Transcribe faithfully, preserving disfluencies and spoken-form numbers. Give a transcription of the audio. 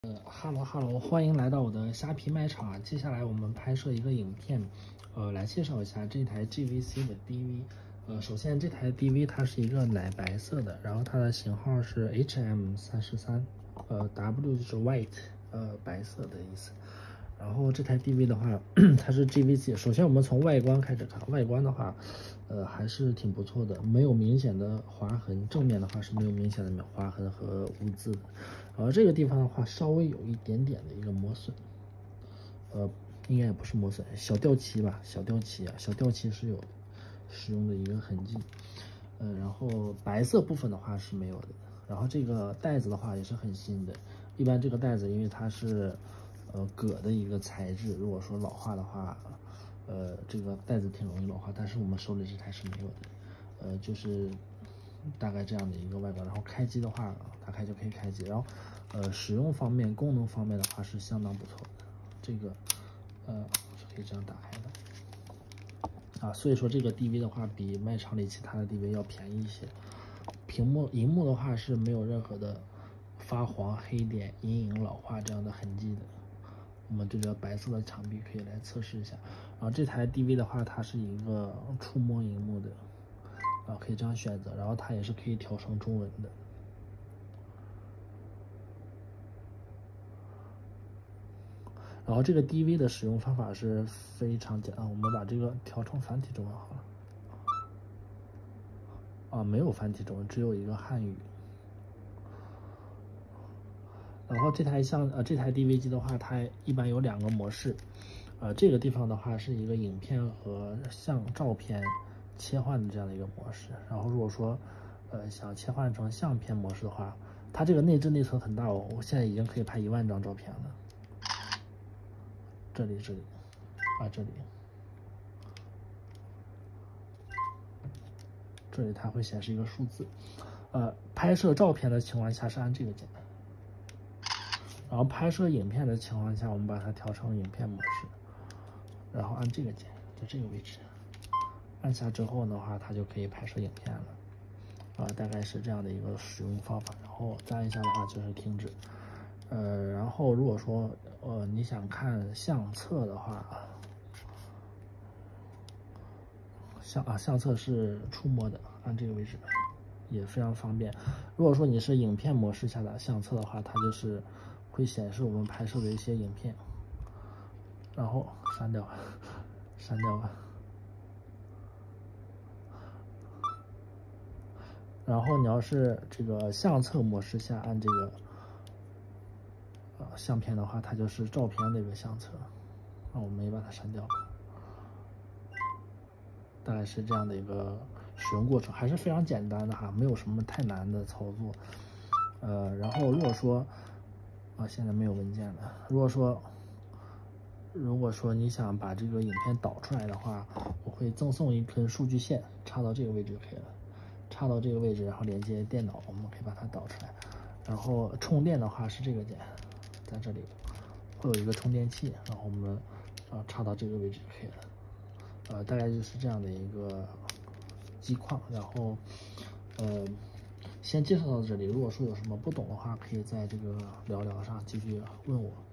呃哈喽哈喽，欢迎来到我的虾皮卖场啊！接下来我们拍摄一个影片，呃，来介绍一下这台 G V C 的 D V。呃，首先这台 D V 它是一个奶白色的，然后它的型号是 H M 三十三，呃 ，W 就是 white， 呃，白色的意思。然后这台 D V 的话，它是 G V C。首先我们从外观开始看，外观的话，呃，还是挺不错的，没有明显的划痕。正面的话是没有明显的划痕和污渍的。然后这个地方的话，稍微有一点点的一个磨损，呃，应该也不是磨损，小掉漆吧，小掉漆啊，小掉漆是有使用的一个痕迹。呃，然后白色部分的话是没有的。然后这个带子的话也是很新的，一般这个带子因为它是呃铬的一个材质，如果说老化的话，呃，这个带子挺容易老化，但是我们手里这台是没有的，呃，就是大概这样的一个外观。然后开机的话，打开就可以开机。然后，呃，使用方面、功能方面的话是相当不错的，这个呃是可以这样打开的。啊，所以说这个 D V 的话比卖场里其他的 D V 要便宜一些。屏幕、荧幕的话是没有任何的发黄、黑点、阴影、老化这样的痕迹的。我们对着白色的墙壁可以来测试一下。然后这台 D V 的话，它是一个触摸荧幕的，啊，可以这样选择。然后它也是可以调成中文的。然后这个 D V 的使用方法是非常简单，我们把这个调成繁体中文好了。啊，没有繁体中文，只有一个汉语。然后这台像呃这台 D V 机的话，它一般有两个模式，呃这个地方的话是一个影片和相照片切换的这样的一个模式。然后如果说呃想切换成相片模式的话，它这个内置内存很大哦，我现在已经可以拍一万张照片了。这里这里啊这里。这里它会显示一个数字，呃，拍摄照片的情况下是按这个键，然后拍摄影片的情况下，我们把它调成影片模式，然后按这个键，在这个位置，按下之后的话，它就可以拍摄影片了，啊、呃，大概是这样的一个使用方法。然后再按一下的话就是停止，呃，然后如果说呃你想看相册的话，相啊相册是触摸的，按这个位置也非常方便。如果说你是影片模式下的相册的话，它就是会显示我们拍摄的一些影片，然后删掉，删掉吧。然后你要是这个相册模式下按这个呃相片的话，它就是照片那个相册，那我们也把它删掉。大概是这样的一个使用过程，还是非常简单的哈，没有什么太难的操作。呃，然后如果说啊，现在没有文件了。如果说如果说你想把这个影片导出来的话，我会赠送一根数据线，插到这个位置就可以了。插到这个位置，然后连接电脑，我们可以把它导出来。然后充电的话是这个键，在这里会有一个充电器，然后我们啊插到这个位置就可以了。呃，大概就是这样的一个机况，然后，呃，先介绍到这里。如果说有什么不懂的话，可以在这个聊聊上继续问我。